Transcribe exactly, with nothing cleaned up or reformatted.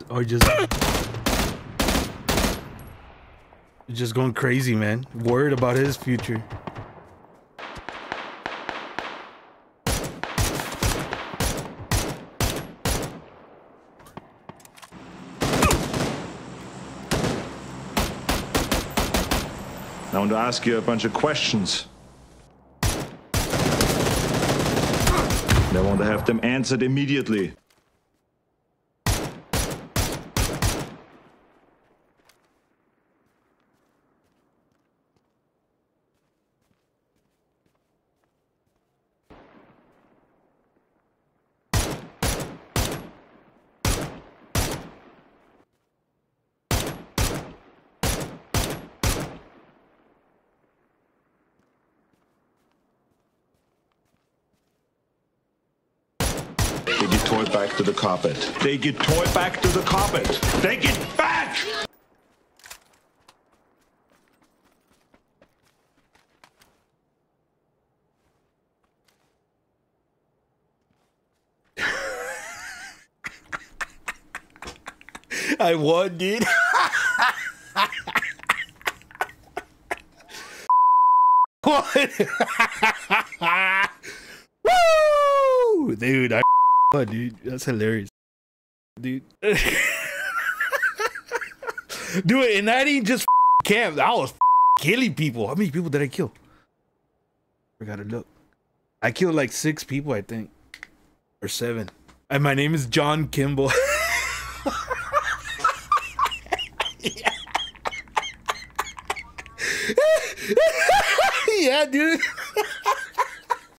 Or just just going crazy, man. Worried about his future. I want to ask you a bunch of questions. I want to have them answered immediately. They get told back to the carpet. They get told back to the carpet. They get back! I won, dude. What? Woo! Dude, I won, dude. That's hilarious. Dude. Dude, and that ain't just camp. I was killing people. How many people did I kill? I gotta look. I killed like six people, I think. Or seven. And my name is John Kimball. Yeah, dude.